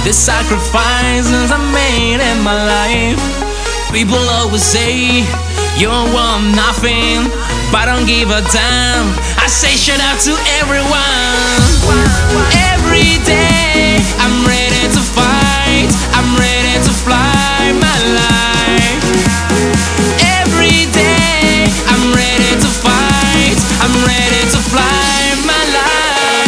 the sacrifices I made in my life. People always say you're worth nothing, but I don't give a damn. I say shout out to everyone. Every day I'm ready to fight, I'm ready to fly my life. Every day I'm ready to fight, I'm ready to fly my life.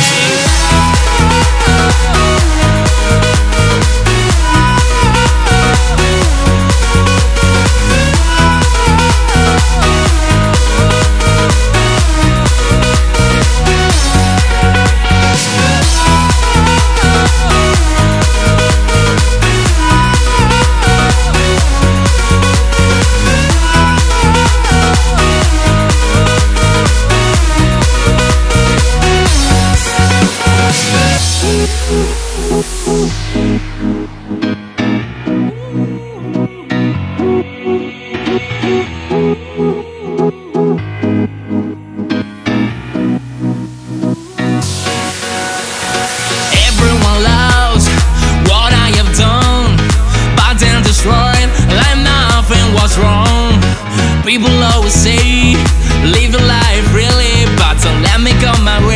Everyone loves what I have done, but then destroyed like nothing was wrong. People always say live your life really, but don't let me go my way.